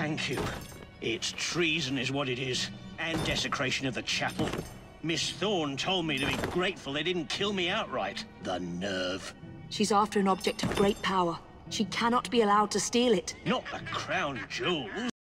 Thank you. It's treason is what it is, and desecration of the chapel. Miss Thorne told me to be grateful they didn't kill me outright. The nerve. She's after an object of great power. She cannot be allowed to steal it. Not the crown jewels.